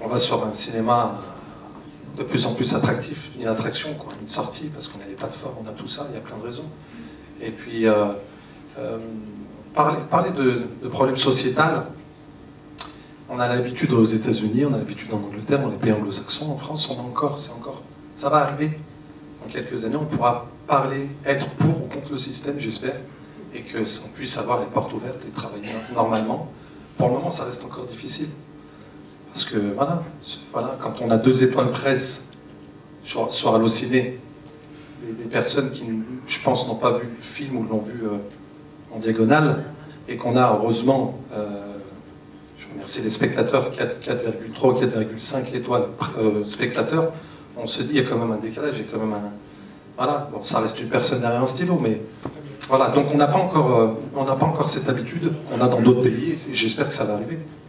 on va sur un cinéma de plus en plus attractif, une attraction, quoi, une sortie, parce qu'on a les plateformes, on a tout ça, il y a plein de raisons. Et puis, parler de problèmes sociétals, on a l'habitude aux États-Unis, on a l'habitude en Angleterre, dans les pays anglo-saxons, en France, ça va arriver. Dans quelques années, on pourra parler, être pour ou contre le système, j'espère, et qu'on puisse avoir les portes ouvertes et travailler normalement. Pour le moment, ça reste encore difficile. Parce que, voilà, quand on a 2 étoiles presse sur Allociné, des personnes qui, je pense, n'ont pas vu le film ou l'ont vu en diagonale, et qu'on a, heureusement, je remercie les spectateurs, 4,3 ou 4,5 étoiles spectateurs, on se dit, il y a quand même un décalage, il y a quand même un... Voilà, bon, ça reste une personne derrière un stylo, mais... Voilà, donc on n'a pas encore cette habitude qu'on a dans d'autres pays, et j'espère que ça va arriver.